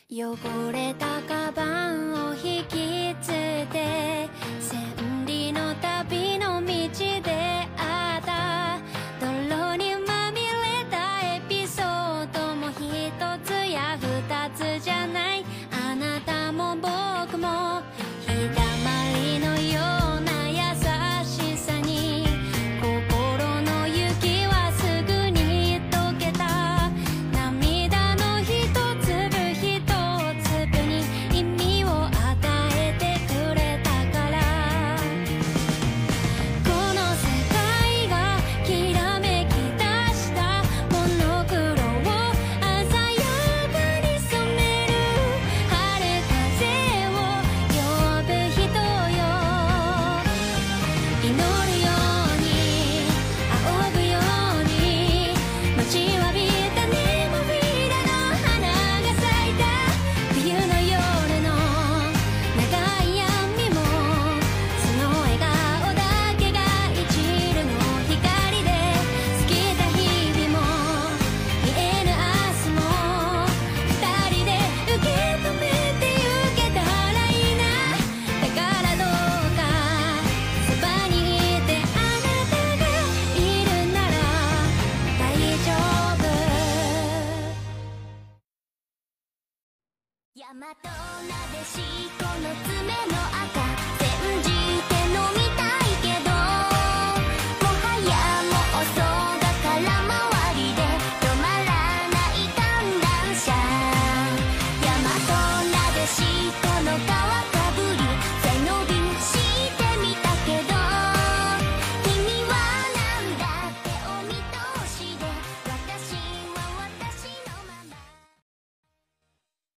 汚れたカバンを引き継いで千里の旅の道であった泥にまみれたエピソードも一つや二つじゃないあなたも僕も日だまりのような優しさに心の雪はすぐに溶けた涙の一粒一粒に意味を与えてくれたからこの世界がきらめき出したモノクロを鮮やかに染める晴れ風を呼ぶ人よ祈るように仰ぐように待ちわびたネモフィラの花が咲いた冬の夜の長い闇もその笑顔だけが一縷の光で過ぎた日々も見えぬ明日も二人で受け止めてゆけたらいいなだからどうかそばにいてあなたがいるなら大丈夫大和なでしこの爪の赤煎じて